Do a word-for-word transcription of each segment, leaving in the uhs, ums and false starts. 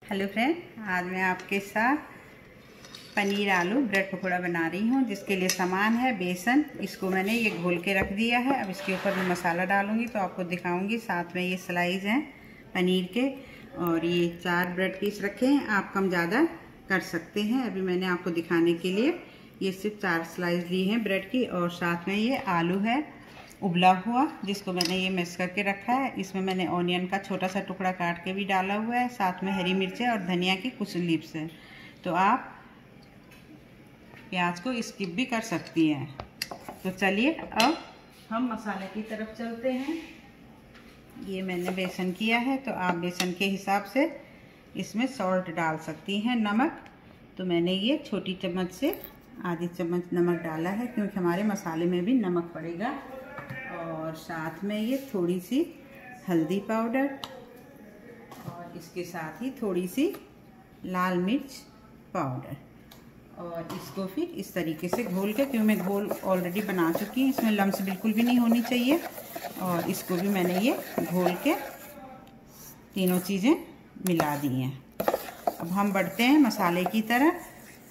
Hello friend, आज मैं आपके साथ पनीर आलू ब्रेड पकौड़ा बना रही हूँ। जिसके लिए सामान है बेसन। इसको मैंने ये घोल के रख दिया है। अब इसके ऊपर मैं मसाला डालूँगी तो आपको दिखाऊँगी। साथ में ये स्लाइस हैं पनीर के, और ये चार ब्रेड पीस रखे हैं। आप कम ज़्यादा कर सकते हैं। अभी मैंने आपको दिखाने के लिए ये सिर्फ चार स्लाइस ली हैं ब्रेड की। और साथ में ये आलू है उबला हुआ, जिसको मैंने ये मिक्स करके रखा है। इसमें मैंने ऑनियन का छोटा सा टुकड़ा काट के भी डाला हुआ है। साथ में हरी मिर्चें और धनिया की कुछ लीव्स हैं। तो आप प्याज को स्किप भी कर सकती हैं। तो चलिए अब हम मसाले की तरफ चलते हैं। ये मैंने बेसन किया है, तो आप बेसन के हिसाब से इसमें सॉल्ट डाल सकती हैं। नमक तो मैंने ये छोटी चम्मच से आधी चम्मच नमक डाला है, क्योंकि हमारे मसाले में भी नमक पड़ेगा। और साथ में ये थोड़ी सी हल्दी पाउडर, और इसके साथ ही थोड़ी सी लाल मिर्च पाउडर। और इसको फिर इस तरीके से घोल के, क्योंकि मैं घोल ऑलरेडी बना चुकी हूँ, इसमें लम्स बिल्कुल भी नहीं होनी चाहिए। और इसको भी मैंने ये घोल के तीनों चीज़ें मिला दी हैं। अब हम बढ़ते हैं मसाले की तरफ।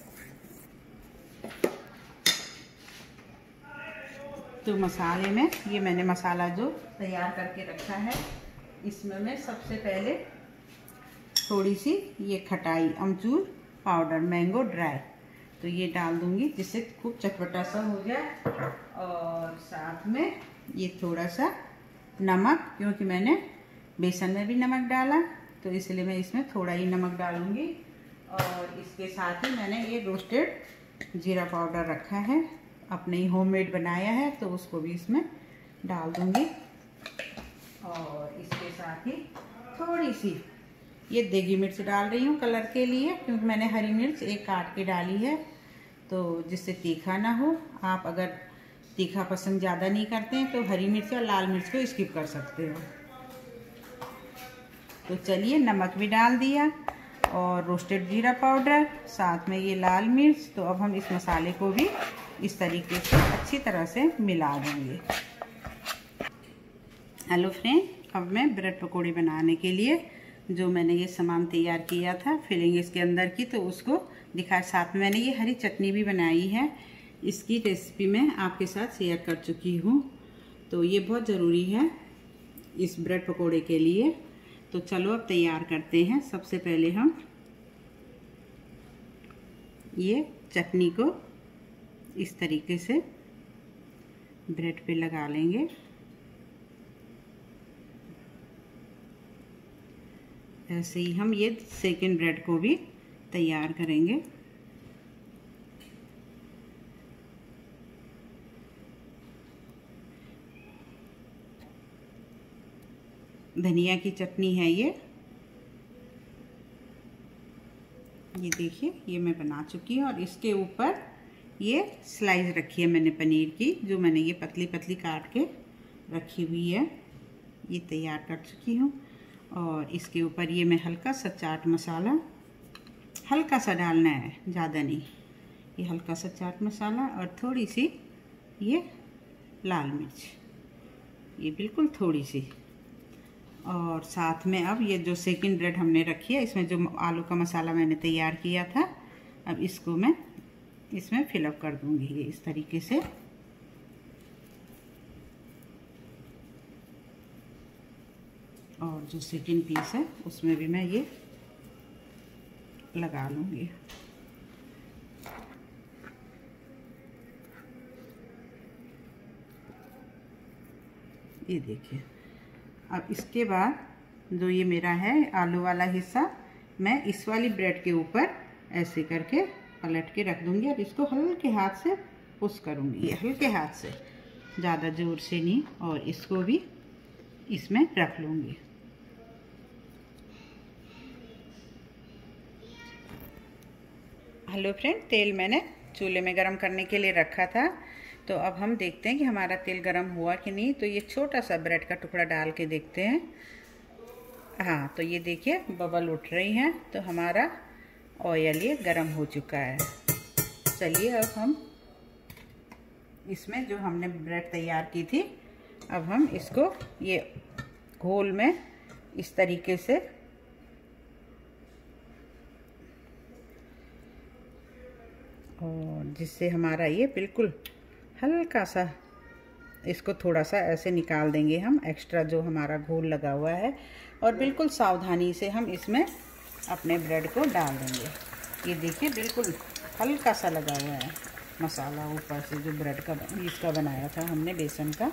तो मसाले में ये मैंने मसाला जो तैयार करके रखा है, इसमें मैं सबसे पहले थोड़ी सी ये खटाई अमचूर पाउडर मैंगो ड्राई, तो ये डाल दूंगी, जिससे खूब चटपटा सा हो जाए। और साथ में ये थोड़ा सा नमक, क्योंकि मैंने बेसन में भी नमक डाला, तो इसलिए मैं इसमें थोड़ा ही नमक डालूंगी। और इसके साथ ही मैंने ये रोस्टेड जीरा पाउडर रखा है, अपने ही होममेड बनाया है, तो उसको भी इसमें डाल दूंगी। और इसके साथ ही थोड़ी सी ये देगी मिर्च डाल रही हूँ कलर के लिए, क्योंकि मैंने हरी मिर्च एक काट के डाली है, तो जिससे तीखा ना हो। आप अगर तीखा पसंद ज़्यादा नहीं करते हैं तो हरी मिर्च और लाल मिर्च को स्किप कर सकते हो। तो चलिए, नमक भी डाल दिया और रोस्टेड जीरा पाउडर, साथ में ये लाल मिर्च। तो अब हम इस मसाले को भी इस तरीके से अच्छी तरह से मिला देंगे। हेलो फ्रेंड, अब मैं ब्रेड पकौड़े बनाने के लिए जो मैंने ये सामान तैयार किया था फिलिंग इसके अंदर की, तो उसको दिखा। साथ में मैंने ये हरी चटनी भी बनाई है। इसकी रेसिपी मैं आपके साथ शेयर कर चुकी हूँ। तो ये बहुत ज़रूरी है इस ब्रेड पकौड़े के लिए। तो चलो अब तैयार करते हैं। सबसे पहले हम ये चटनी को इस तरीके से ब्रेड पे लगा लेंगे। ऐसे ही हम ये सेकंड ब्रेड को भी तैयार करेंगे। धनिया की चटनी है ये ये देखिए, ये मैं बना चुकी हूँ। और इसके ऊपर ये स्लाइस रखी है मैंने पनीर की, जो मैंने ये पतली पतली काट के रखी हुई है, ये तैयार कर चुकी हूँ। और इसके ऊपर ये मैं हल्का सा चाट मसाला, हल्का सा डालना है, ज़्यादा नहीं, ये हल्का सा चाट मसाला और थोड़ी सी ये लाल मिर्च, ये बिल्कुल थोड़ी सी। और साथ में अब ये जो सेकंड ब्रेड हमने रखी है, इसमें जो आलू का मसाला मैंने तैयार किया था, अब इसको मैं इसमें फिलअप कर दूंगी ये इस तरीके से। और जो सेकंड पीस है उसमें भी मैं ये लगा लूंगी। ये देखिए। अब इसके बाद जो ये मेरा है आलू वाला हिस्सा, मैं इस वाली ब्रेड के ऊपर ऐसे करके पलट के रख दूंगी। और इसको हल्के हाथ से पुश करूंगी, ये हल्के हाथ से, ज़्यादा ज़ोर से नहीं। और इसको भी इसमें रख लूंगी। हेलो फ्रेंड, तेल मैंने चूल्हे में गरम करने के लिए रखा था। तो अब हम देखते हैं कि हमारा तेल गरम हुआ कि नहीं। तो ये छोटा सा ब्रेड का टुकड़ा डाल के देखते हैं। हाँ, तो ये देखिए बबल उठ रही हैं, तो हमारा ऑयल ये गरम हो चुका है। चलिए अब हम इसमें जो हमने ब्रेड तैयार की थी, अब हम इसको ये घोल में इस तरीके से जिससे हमारा ये बिल्कुल हल्का सा, इसको थोड़ा सा ऐसे निकाल देंगे हम, एक्स्ट्रा जो हमारा घोल लगा हुआ है, और बिल्कुल सावधानी से हम इसमें अपने ब्रेड को डाल देंगे। ये देखिए बिल्कुल हल्का सा लगा हुआ है मसाला ऊपर से, जो ब्रेड का इसका बनाया था हमने बेसन का।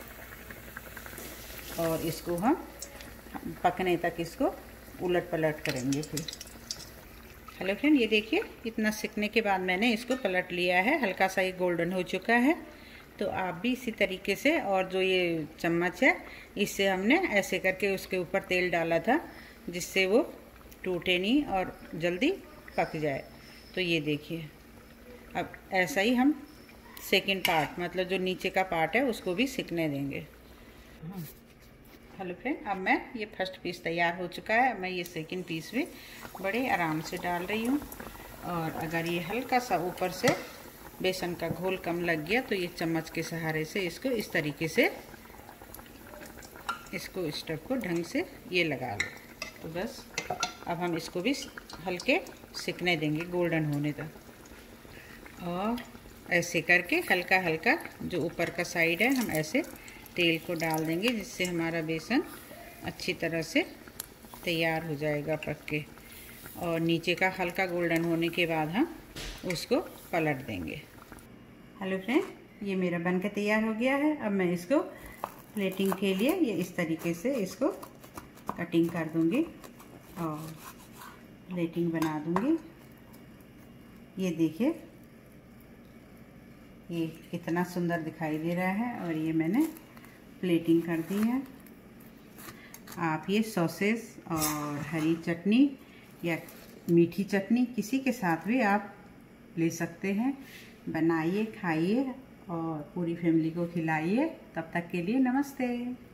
और इसको हम पकने तक इसको उलट पलट करेंगे फिर। हेलो फ्रेंड, ये देखिए इतना सिकने के बाद मैंने इसको पलट लिया है, हल्का सा ये गोल्डन हो चुका है। तो आप भी इसी तरीके से, और जो ये चम्मच है इससे हमने ऐसे करके उसके ऊपर तेल डाला था जिससे वो टूटे नहीं और जल्दी पक जाए। तो ये देखिए अब ऐसा ही हम सेकंड पार्ट, मतलब जो नीचे का पार्ट है उसको भी सिकने देंगे। हेलो फ्रेंड, अब मैं ये फर्स्ट पीस तैयार हो चुका है। मैं ये सेकंड पीस भी बड़े आराम से डाल रही हूँ। और अगर ये हल्का सा ऊपर से बेसन का घोल कम लग गया तो ये चम्मच के सहारे से इसको इस तरीके से, इसको स्टफ को ढंग से ये लगा लो। तो बस अब हम इसको भी हल्के सिकने देंगे गोल्डन होने तक। और ऐसे करके हल्का हल्का जो ऊपर का साइड है हम ऐसे तेल को डाल देंगे, जिससे हमारा बेसन अच्छी तरह से तैयार हो जाएगा पक के। और नीचे का हल्का गोल्डन होने के बाद हम उसको पलट देंगे। हेलो फ्रेंड, ये मेरा बनकर तैयार हो गया है। अब मैं इसको प्लेटिंग के लिए ये इस तरीके से इसको कटिंग कर दूंगी और प्लेटिंग बना दूंगी। ये देखिए ये कितना सुंदर दिखाई दे रहा है। और ये मैंने प्लेटिंग कर दी है। आप ये सॉसेस और हरी चटनी या मीठी चटनी किसी के साथ भी आप ले सकते हैं। बनाइए, खाइए और पूरी फैमिली को खिलाइए। तब तक के लिए नमस्ते।